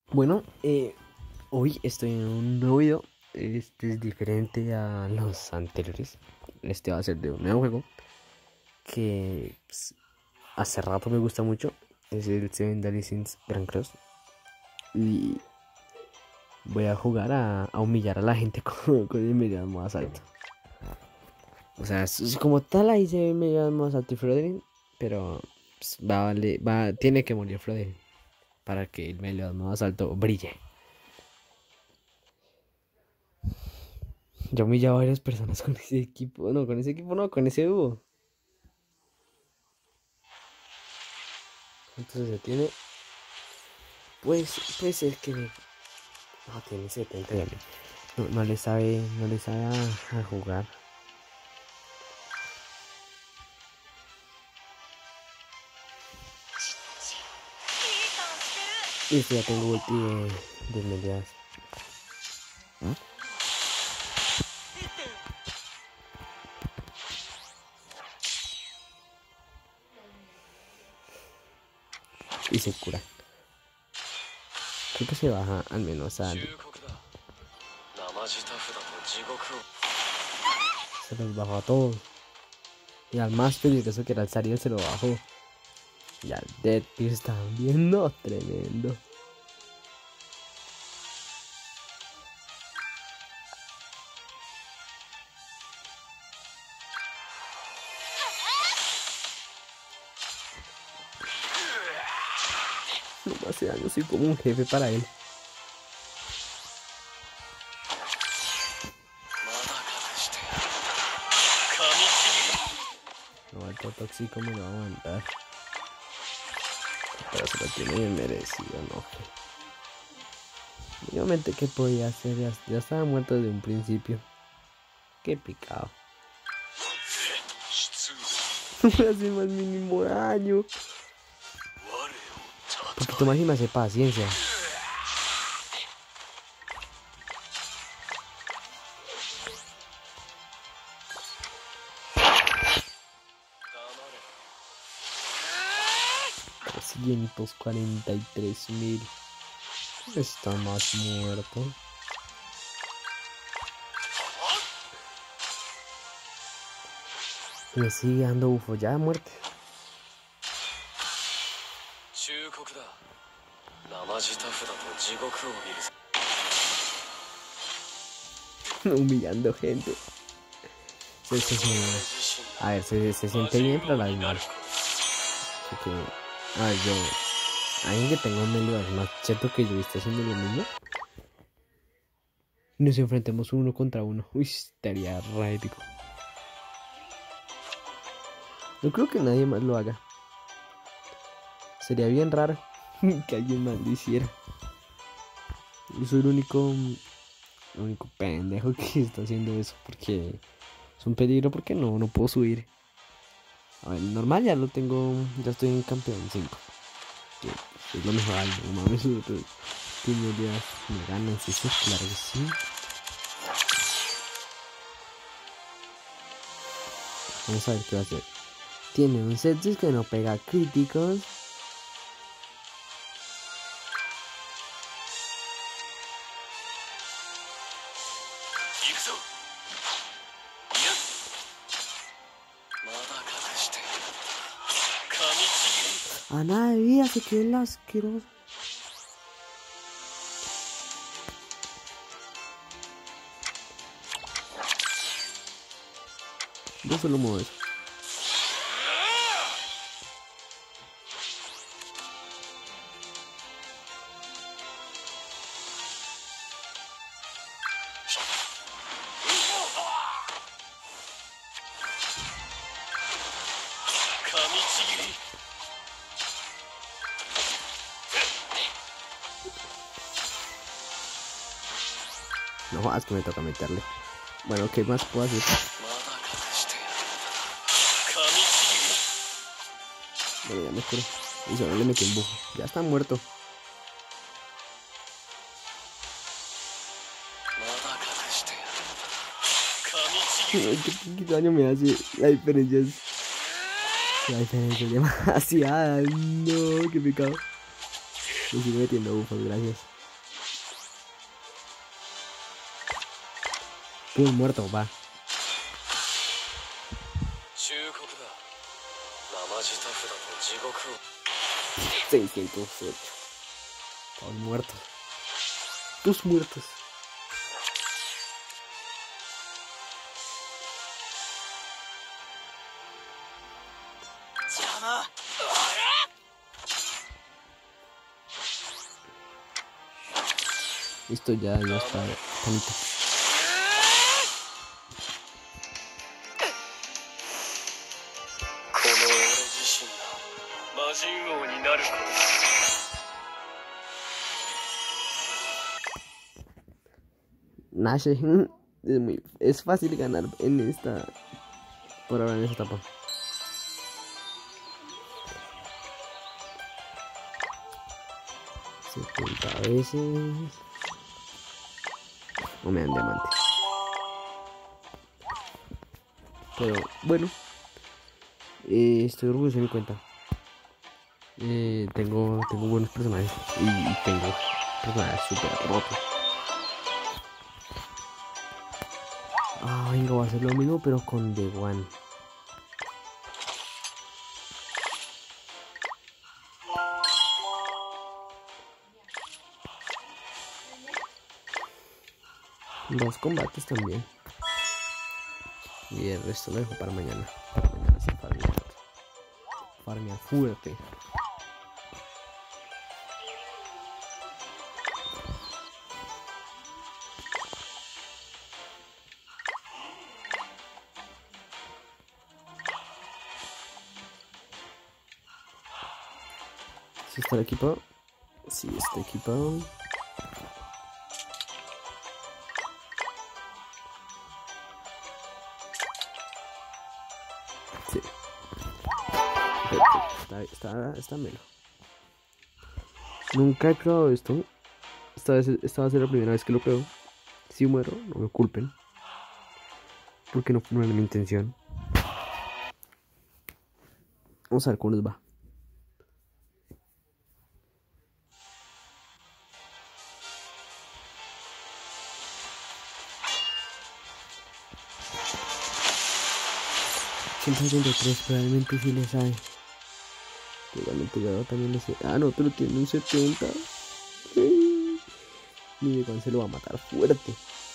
Bueno, hoy estoy en un nuevo video. Este es diferente a los anteriores. Este va a ser de un nuevo juego que hace rato me gusta mucho. Es el Seven Deadly Sins Grand Cross. Y voy a jugar a humillar a la gente con el medio más alto. O sea, como tal ahí se ve el medio más alto y Froderin. Pero tiene que morir Froderin para que el medio más alto brille. Yo humillado a varias personas con ese equipo. No, con ese equipo no, con ese dúo. Entonces se tiene. Pues puede ser que. No, tiene 70 ya. No le sabe. No le sabe a jugar. Listo, ya tengo ulti de medias. Y se cura. Creo que se baja al menos a. Se los bajó a todos. Y al más peligroso que era el Zariel se lo bajó. Y al Deadbeast también, no, tremendo. No me hace daño, soy como un jefe para él. No, alto tóxico me lo va a aguantar. Pero se lo tiene bien merecido, ¿no? Obviamente, ¿qué podía hacer? Ya estaba muerto desde un principio. Qué picado. No me hace más mínimo daño. Un poquito más y me hace paciencia. $343,000. Está más muerto. Me sigue dando bufo, ya de muerte. Humillando gente. A ver, se siente bien, pero a la vez mal. Así que, a ver, alguien que tenga un melee es más cheto que yo y está haciendo lo mismo. Y nos enfrentemos uno contra uno. Uy, estaría re épico. No creo que nadie más lo haga. Sería bien raro que alguien más lo hiciera. Yo soy el único pendejo que está haciendo eso. Porque es un peligro porque no puedo subir. A ver, normal ya lo tengo. Ya estoy en campeón 5. Que es lo mejor. No mames, tiene días me ganan. Sí, claro que sí. Vamos a ver qué va a hacer. Tiene un set que no pega críticos. A nada de vida se quedó el asqueroso. Yo solo muevo eso. No jodas que me toca meterle. Bueno, ¿qué más puedo hacer? Bueno, ya me curé. Y solo le metí un bufo. Ya está muerto. Ay, qué daño me hace. La diferencia es demasiada. No, qué pecado. Me sigo metiendo bufos, gracias. Pum, muerto, va. 608. Todos muertos. Tus muertos. Listo, ya está bonito. Nash es fácil ganar en esta, por ahora en esta etapa. A veces no me dan diamante, pero bueno, estoy orgulloso de mi cuenta. Tengo buenos personajes y tengo personajes super rotos. Venga, voy a hacer lo mismo pero con The One. Dos combates también. Y el resto lo dejo para mañana. Para mañana se farmea fuerte. ¿Sí está equipado? Sí, está equipado. Sí. Perfecto. Está melo. Nunca he probado esto. Esta va a ser la primera vez que lo pruebo. Si muero, no me culpen. Porque no era mi intención. Vamos a ver cómo les va. Probablemente sí le sabe. Probablemente Gado también le sabe. Ah, no, pero tiene un 70. Ni de se lo va a matar fuerte.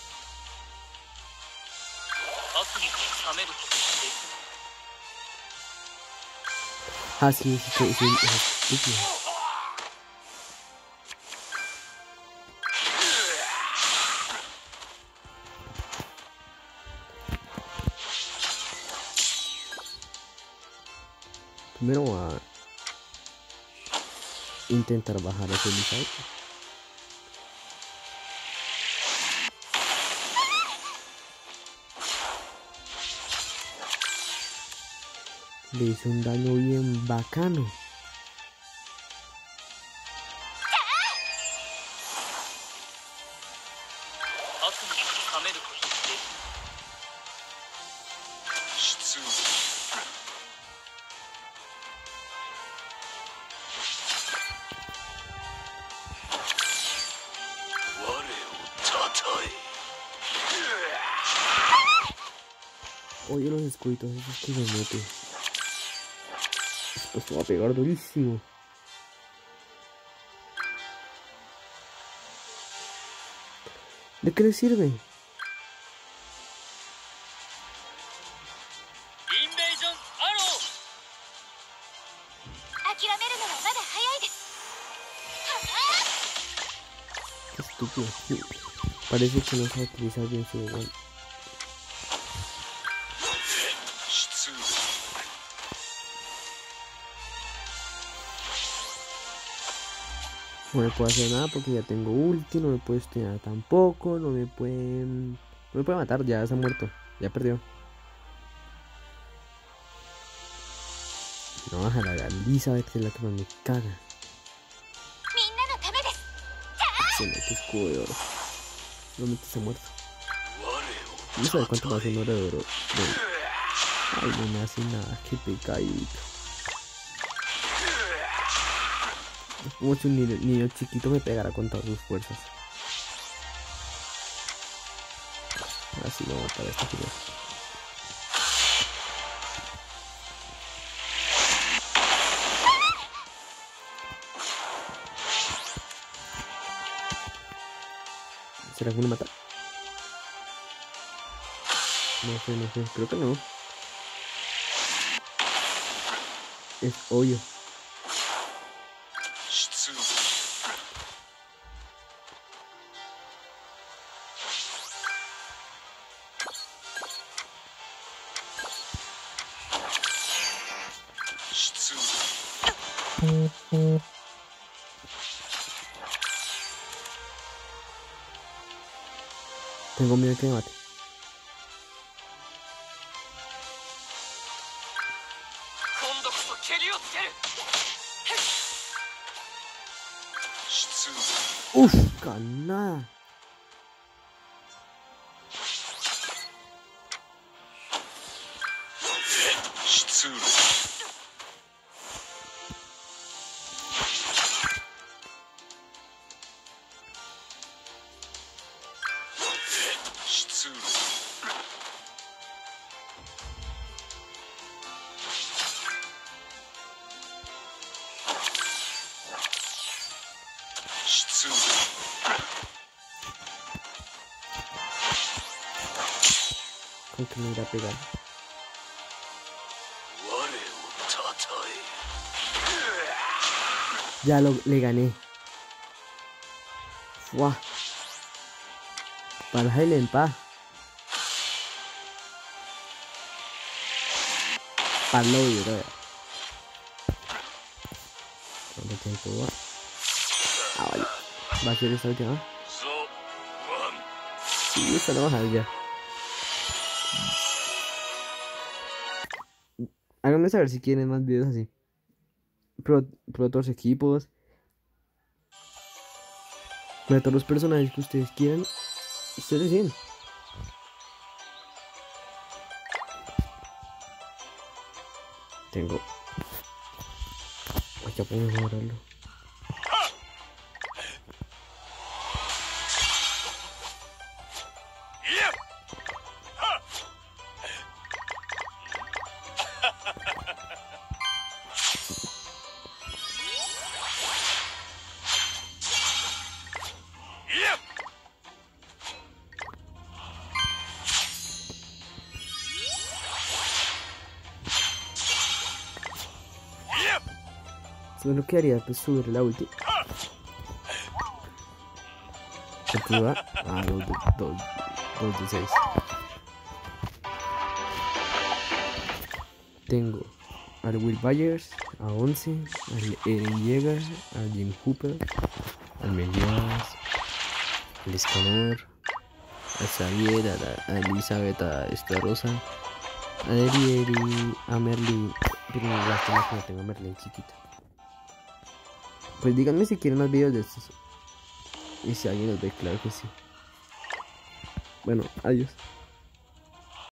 Ah, sí, es estúpido. Primero voy a intentar bajar ese Lizard. Le hizo un daño bien bacano. Oye, los escuditos esos que se mete. Esto va a pegar durísimo. ¿De qué le sirve? Qué estúpido. Parece que no sabe utilizar bien su igual. No me puedo hacer nada porque ya tengo ulti, no me puedo estudiar tampoco, no me puede matar, ya se ha muerto, ya perdió. No, baja la Elizabeth, que es la que más me caga. Excelente escudo de oro. Realmente se ha muerto. No sé cuánto va a ser un oro de oro. Ay, no me hace nada, qué pecadito. Es como si un niño chiquito me pegara con todas sus fuerzas. Así lo voy a matar a esta primero. ¿Será que me mata? No sé, creo que no. Es obvio. Tengo miedo de que me mate. Uf, ganada. Con que me irá a pegar. Ya le gané. Fuah. Para Highland pa. Para lo yo creo. ¿Cuánto tiempo va? Ah, vale. Va a ser esta última. Sí, esta no va a dejar ya. Háganme saber si quieren más videos así. Pro otros equipos. Para todos los personajes que ustedes quieran. Ustedes deciden. Tengo. Ay, ya puedo mejorarlo. Lo que haría pues subir la ulti. Activa a 2 de 6. Tengo al Will Byers a 11, al Eren Yeager, al Jim Hooper, al Meliodas, al Escanor, a Xavier, a Elizabeth, a esta Rosa, a Eri, a Merlin. Pero me lástima que no tengo a Merlin chiquita. Pues díganme si quieren más videos de estos. Y si alguien los ve, claro que sí. Bueno, adiós.